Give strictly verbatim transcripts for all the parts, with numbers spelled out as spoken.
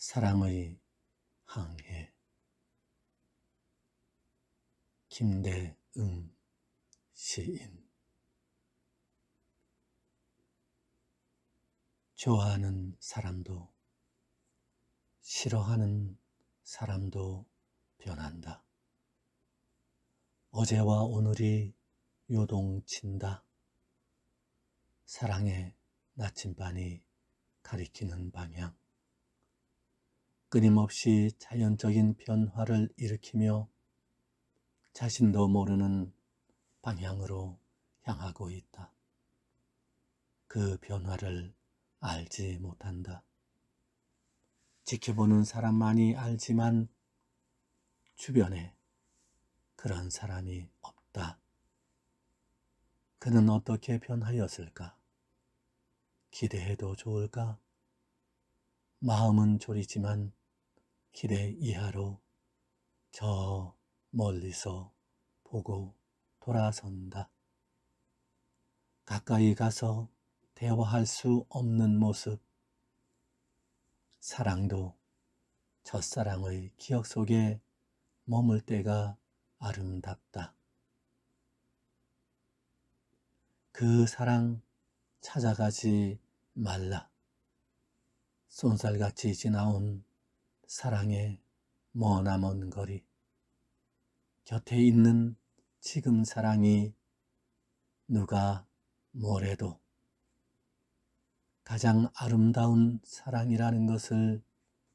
사랑의 항해. 김대응 시인. 좋아하는 사람도 싫어하는 사람도 변한다. 어제와 오늘이 요동친다. 사랑의 나침반이 가리키는 방향. 끊임없이 자연적인 변화를 일으키며 자신도 모르는 방향으로 향하고 있다. 그 변화를 알지 못한다. 지켜보는 사람만이 알지만 주변에 그런 사람이 없다. 그는 어떻게 변하였을까? 기대해도 좋을까? 마음은 졸이지만 기대 이하로 저 멀리서 보고 돌아선다. 가까이 가서 대화할 수 없는 모습. 사랑도 첫사랑의 기억 속에 머물 때가 아름답다. 그 사랑 찾아가지 말라. 쏜살같이 지나온 사랑의 머나먼 거리. 곁에 있는 지금 사랑이 누가 뭐래도 가장 아름다운 사랑이라는 것을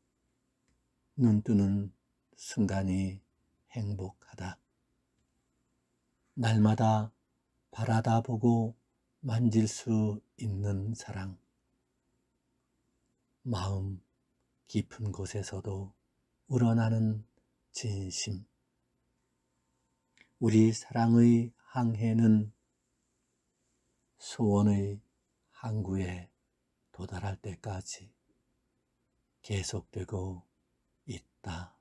눈뜨는 순간이 행복하다. 날마다 바라다 보고 만질 수 있는 사랑. 마음 깊은 곳에서도 우러나는 진심. 우리 사랑의 항해는 소원의 항구에 도달할 때까지 계속되고 있다.